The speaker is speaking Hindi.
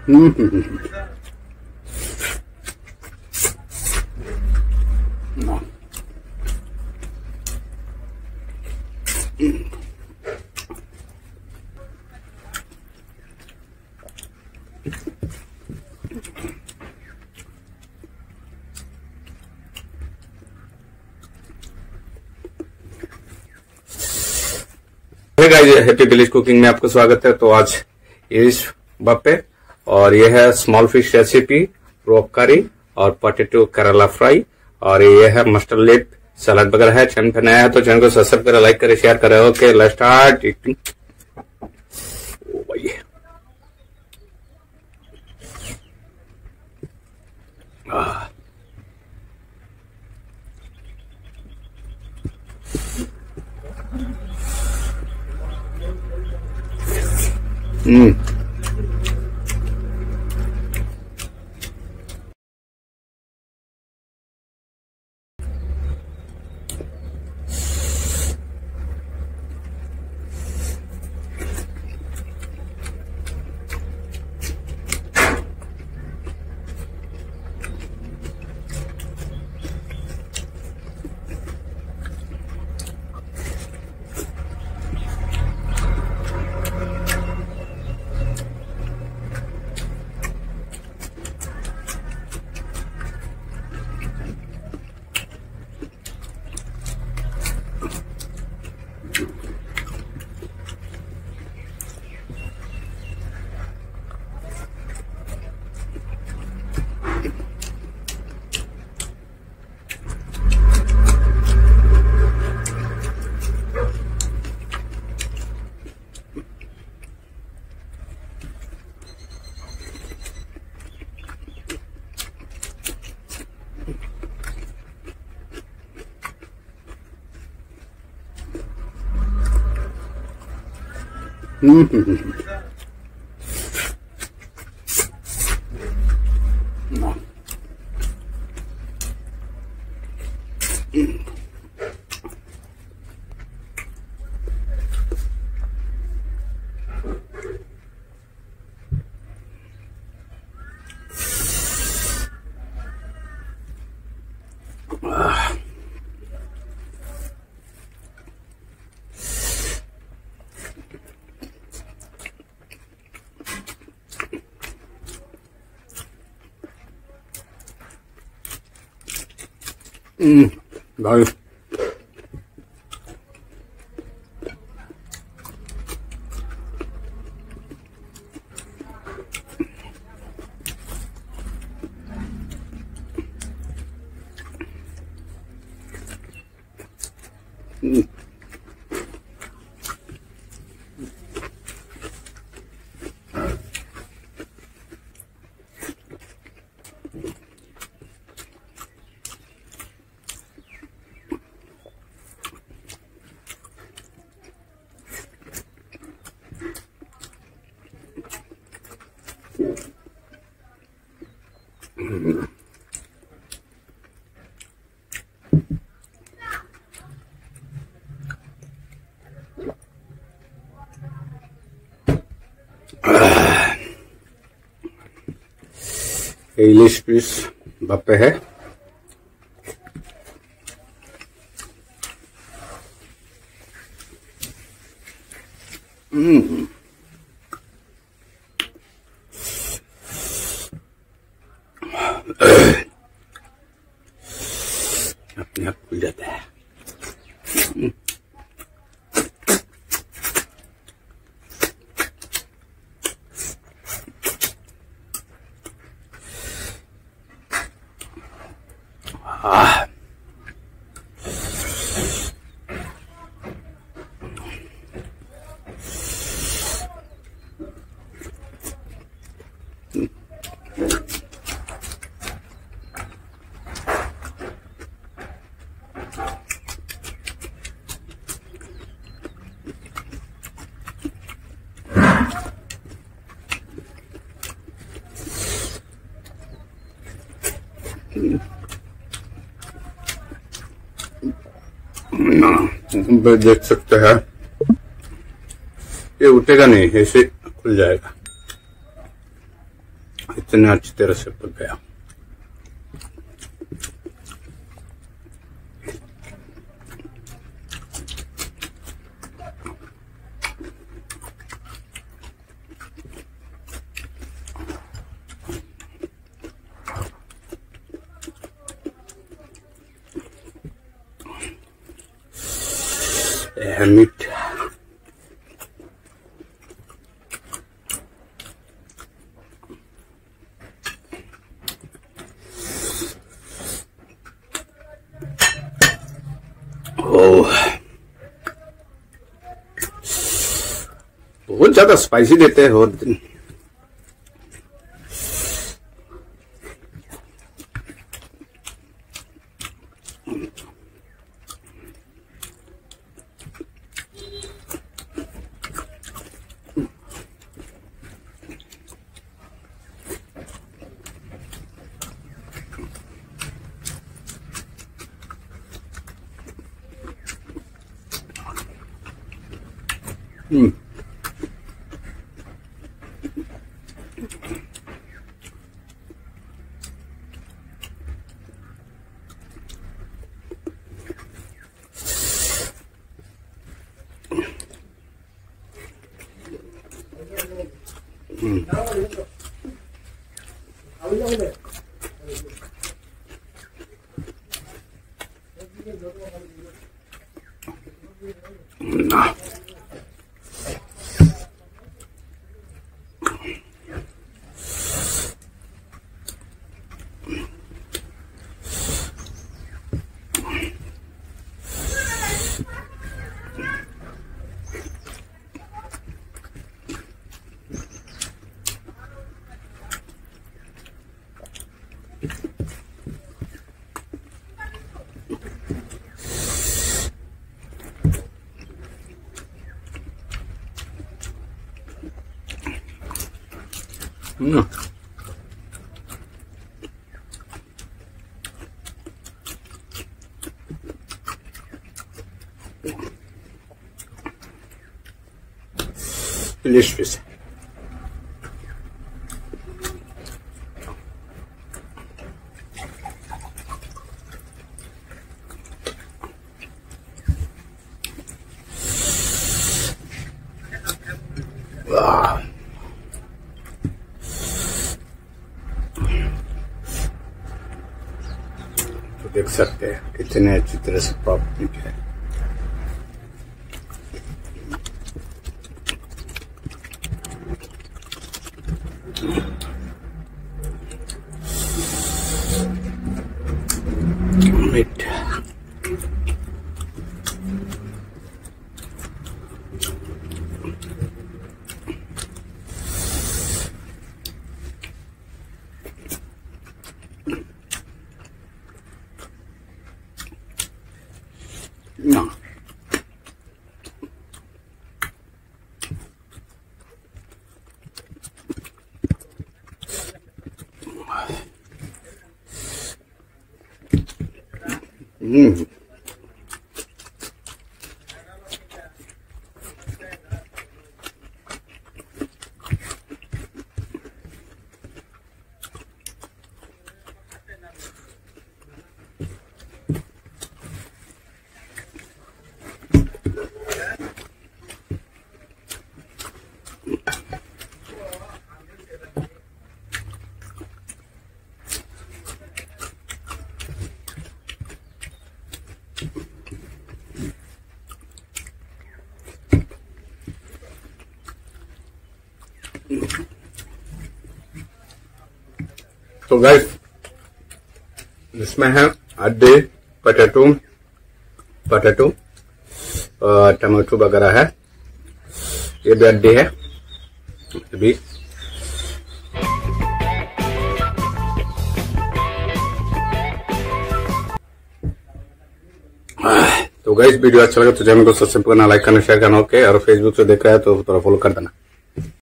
गाइस, हैप्पी विलेज कुकिंग में आपका स्वागत है। तो आज इस बापे और ये है स्मॉल फिश रेसिपी, रोक करी और पोटैटो केरला फ्राई, और ये है मस्टर्ड लिप सलाद वगैरह है। चैनल पर नया है तो चैनल को सब्सक्राइब करें, लाइक करें, शेयर करें। Okay, let's start eating. ओ भाई, भाई इंग्लिश पीस बापे है। अपने आप खुल जाता है। देख सकते हैं, ये उठेगा नहीं, ऐसे खुल जाएगा। इतने अच्छी तरह से पक गया। मीट बहुत ज्यादा स्पाइसी देते हैं और दिन। Delicious. तो देख सकते हैं कितने अच्छी तरह से पॉप है। मीट ना तो गाइस इसमें है अंडे, पोटैटो टमाटो वगैरह है। ये भी अंडे है भी। तो गाइस वीडियो अच्छा लगा तो चैनल को सब्सक्राइब करना, लाइक करना, शेयर करना। ओके, और फेसबुक से देख रहा है तो थोड़ा फॉलो कर देना।